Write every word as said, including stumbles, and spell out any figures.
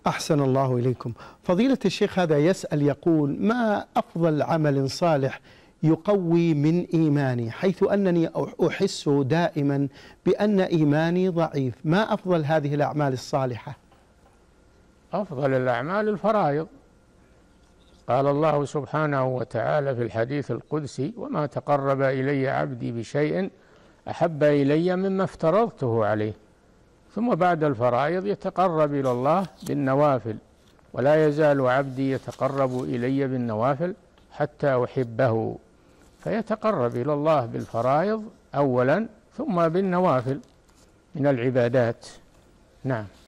أحسن الله إليكم. فضيلة الشيخ هذا يسأل يقول: ما أفضل عمل صالح يقوي من إيماني، حيث أنني أحس دائما بأن إيماني ضعيف؟ ما أفضل هذه الأعمال الصالحة؟ أفضل الأعمال الفرائض. قال الله سبحانه وتعالى في الحديث القدسي: وما تقرب إلي عبدي بشيء أحب إلي مما افترضته عليه. ثم بعد الفرائض يتقرب إلى الله بالنوافل: ولا يزال عبدي يتقرب إلي بالنوافل حتى أحبه. فيتقرب إلى الله بالفرائض أولا، ثم بالنوافل من العبادات. نعم.